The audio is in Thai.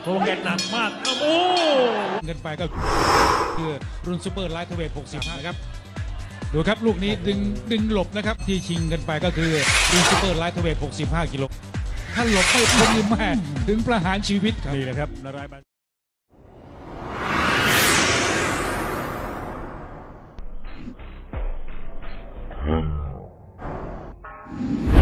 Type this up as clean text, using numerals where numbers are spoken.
โอ้แกหนักมากโอ้เงินไปก็คือรุ่นซูเปอร์ไลท์เวท65นะครับดูครับลูกนี้ดึงหลบนะครับที่ชิงกันไปก็คือรุ่นซูเปอร์ไลท์เวท65กิโลถ้าหลบไม่พ้นนี่แม่ถึงประหารชีวิตครับนี่แหละครับนารายณ์